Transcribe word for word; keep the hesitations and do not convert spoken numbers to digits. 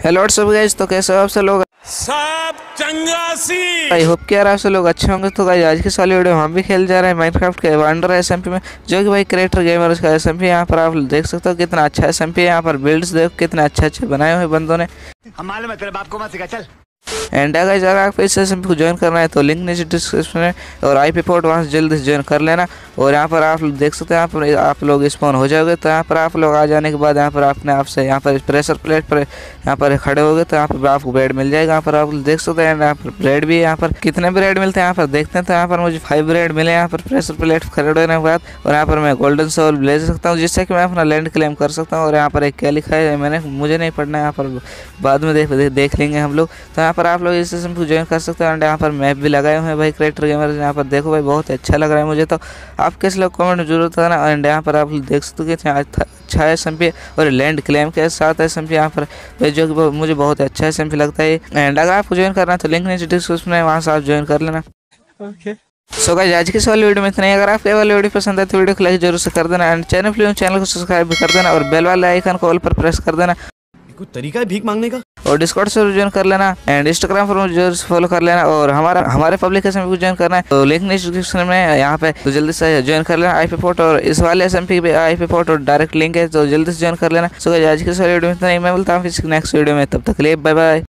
Hello what's up guys, तो कैसे हो आप सब लोग? सब चंगासी। आई होप कि यार आप सब लोग अच्छे होंगे। तो गाइस आज की वाली वीडियो में हम भी खेल जा रहे हैं माइनक्राफ्ट के वंडर एसएमपी में, जो कि भाई क्रिएटर गेमर उसका एसएमपी। यहाँ पर आप देख सकते हो कितना अच्छा एसएमपी है। यहाँ पर बिल्ड्स देखो कितने अच्छे अच्छे बनाए हुए बंदों ने। हम मालूम है तेरे बाप को मत सिखा, चल। एंड गाइस अगर आपको इस एसएमपी को ज्वाइन करना है तो लिंक नीचे डिस्क्रिप्शन में और आईपी पोर्ट वहाँ से जल्दी से ज्वाइन कर लेना। और यहाँ पर आप देख सकते हैं, यहाँ पर आप लोग स्पॉन हो जाओगे। तो यहाँ पर आप लोग आ जाने के बाद यहाँ पर अपने आप से यहाँ पर प्रेशर प्लेट पर यहाँ पर खड़े हो गए तो यहाँ पर आपको ब्रेड मिल जाएगा। यहाँ पर आप देख सकते हैं यहाँ पर ब्रेड भी, यहाँ पर कितने ब्रेड मिलते हैं यहाँ पर देखते हैं। तो यहाँ पर मुझे फाइव ब्रेड मिले यहाँ पर प्रेशर प्लेट खड़े होने के बाद। और यहाँ पर मैं गोल्डन सोल ले सकता हूँ जिससे कि मैं अपना लैंड क्लेम कर सकता हूँ। और यहाँ पर एक क्या लिखा है मैंने मुझे नहीं पढ़ना है, यहाँ पर बाद में देख देख लेंगे हम लोग। तो यहाँ पर आप लोग इस को ज्वाइन कर सकते हैं। एंड यहाँ पर मैप भी लगाए हुए हैं भाई क्रिएटर गेमर। यहाँ पर देखो भाई बहुत अच्छा लग रहा है मुझे। तो आप किस लोग कमेंट में जरूर करना। एंड यहाँ पर आप देख सकते हो कि अच्छा एसएमपी और लैंड क्लेम के साथ एसएमपी यहाँ पर भाई, जो कि मुझे बहुत अच्छा एसएमपी लगता है। एंड अगर आपको ज्वाइन करना है तो लिंक नीचे डिस्क्रिप्शन में, वहाँ से आप ज्वाइन कर लेना। ओके सो गाइस आज की वाली वीडियो में इतना ही। अगर आपको ये वाली वीडियो पसंद है तो वीडियो को लाइक जरूर से कर देना। एंड चैनल प्लीज चैनल को सब्सक्राइब भी कर देना और बेल वाले आइकन को ऑल पर प्रेस कर देना। कोई तरीका है भीख मांगने का? और डिस्कॉर्ड से ज्वाइन कर लेना। एंड इंस्टाग्राम पर जरूर फॉलो कर लेना। और हमारा हमारे पब्लिकेशन में ज्वाइन करना है तो लिंक डिस्क्रिप्शन में यहाँ पे तो जल्दी से ज्वाइन कर लेना। आईपी पोर्ट और इस वाले एसएमपी पे आईपी पोर्ट और डायरेक्ट लिंक है, तो जल्दी से ज्वाइन कर लेना। सो गाइस आज की वीडियो में इतना ही। मैं बोलता हूँ नेक्स्ट वीडियो में, तब तक के लिए बाय बाय।